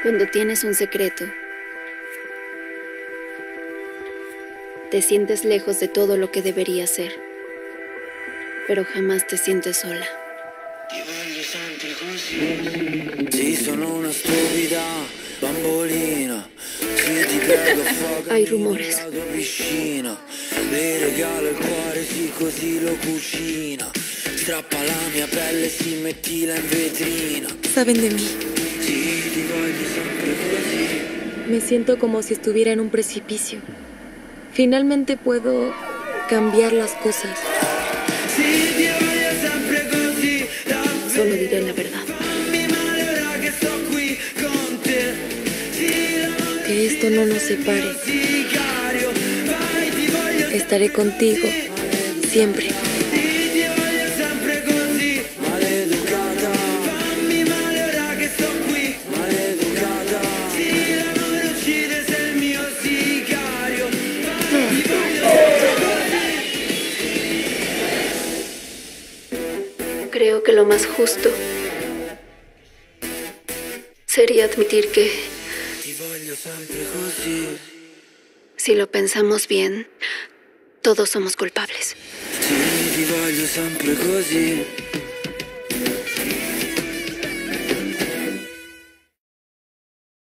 Cuando tienes un secreto, te sientes lejos de todo lo que debería ser, pero jamás te sientes sola. Sì, sono una stupida bambolina. Se ti prego, Hay affogami rumores. nella tua piscina. Le regalo il cuore, sì, così lo cucina. Strappa la mia pelle, sì, mettila in vetrina. Saben de mí. Sì, ti voglio sempre così. Me siento como si estuviera en un precipicio. Finalmente puedo cambiar las cosas. Sì, ti voglio sempre così. Solo diré la verdad. Fammi male ora che sto qui con te. Sì, l'amore Que esto no nos separe. sicario. Vai, ti voglio Estaré contigo siempre. sì, ti voglio sempre così. Maleducata. Fammi male ora che sto qui. Maleducata. Sì, l'amore uccide, sei il mio sicario. Vai, ti voglio Creo que lo más justo sería admitir que, ti voglio sempre così. si lo pensamos bien, todos somos culpables. Sì, ti voglio sempre così.